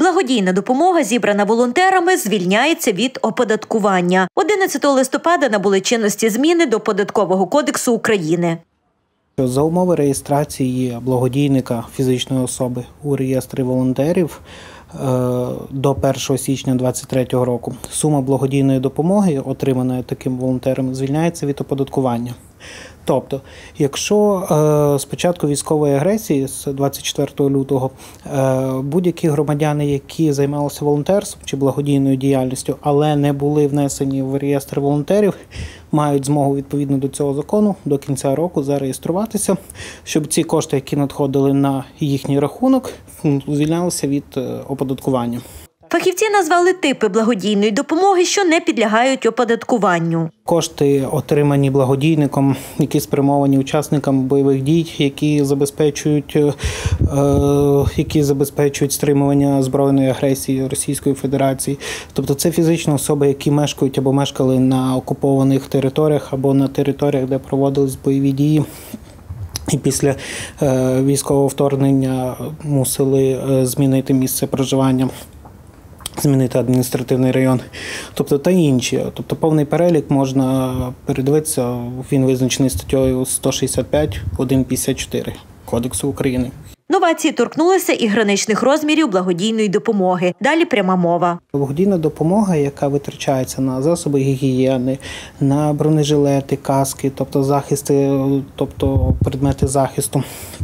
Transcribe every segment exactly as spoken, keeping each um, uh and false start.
Благодійна допомога, зібрана волонтерами, звільняється від оподаткування. одинадцятого листопада набули чинності зміни до Податкового кодексу України. За умови реєстрації благодійника фізичної особи у реєстрі волонтерів до першого січня дві тисячі двадцять третього року сума благодійної допомоги, отриманої таким волонтером, звільняється від оподаткування. Тобто, якщо е, з початку військової агресії, з двадцять четвертого лютого, е, будь-які громадяни, які займалися волонтерством чи благодійною діяльністю, але не були внесені в реєстр волонтерів, мають змогу відповідно до цього закону до кінця року зареєструватися, щоб ці кошти, які надходили на їхній рахунок, звільнялися від оподаткування. Фахівці назвали типи благодійної допомоги, що не підлягають оподаткуванню. Кошти, отримані благодійником, які спрямовані учасникам бойових дій, які забезпечують, е, які забезпечують стримування збройної агресії Російської Федерації. Тобто це фізичні особи, які мешкають або мешкали на окупованих територіях, або на територіях, де проводились бойові дії. І після е, військового вторгнення мусили е, змінити місце проживання, змінити адміністративний район, тобто та інші. Тобто повний перелік можна передивитися, він визначений статтею сто шістдесят п'ять один п'ятдесят чотири Кодексу України. Новації торкнулися і граничних розмірів благодійної допомоги. Далі пряма мова. Благодійна допомога, яка витрачається на засоби гігієни, на бронежилети, каски, тобто захисти, тобто предмети захисту,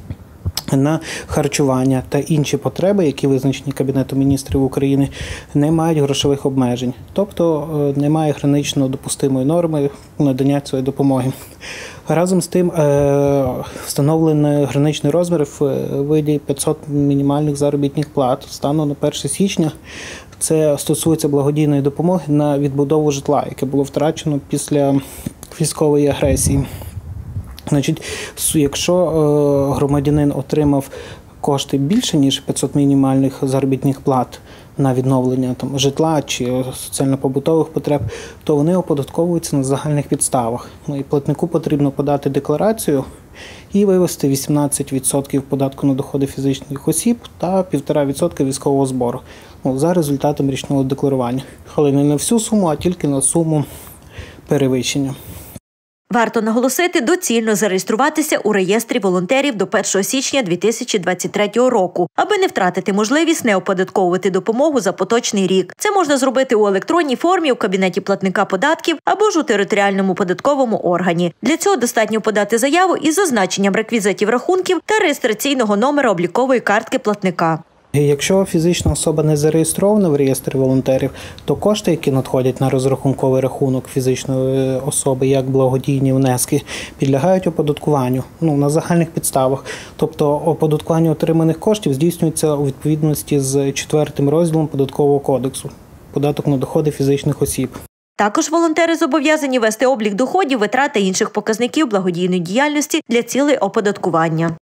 на харчування та інші потреби, які визначені Кабінетом міністрів України, не мають грошових обмежень. Тобто немає гранично допустимої норми надання цієї допомоги. Разом з тим встановлений граничний розмір в виді п'ятсот мінімальних заробітних плат станом на перше січня. Це стосується благодійної допомоги на відбудову житла, яке було втрачено після військової агресії. Значить, якщо е, громадянин отримав кошти більше, ніж п'ятсот мінімальних заробітних плат на відновлення там, житла чи соціально-побутових потреб, то вони оподатковуються на загальних підставах. Ну, і платнику потрібно подати декларацію і вивести вісімнадцять відсотків податку на доходи фізичних осіб та півтора відсотка військового збору, ну, за результатом річного декларування. Але не на всю суму, а тільки на суму перевищення. Варто наголосити, доцільно зареєструватися у реєстрі волонтерів до першого січня дві тисячі двадцять третього року, аби не втратити можливість не оподатковувати допомогу за поточний рік. Це можна зробити у електронній формі, у кабінеті платника податків або ж у територіальному податковому органі. Для цього достатньо подати заяву із зазначенням реквізитів рахунків та реєстраційного номера облікової картки платника. Якщо фізична особа не зареєстрована в реєстрі волонтерів, то кошти, які надходять на розрахунковий рахунок фізичної особи, як благодійні внески, підлягають оподаткуванню, ну, на загальних підставах. Тобто оподаткування отриманих коштів здійснюється у відповідності з четвертим розділом Податкового кодексу – податок на доходи фізичних осіб. Також волонтери зобов'язані вести облік доходів, витрат та інших показників благодійної діяльності для цілей оподаткування.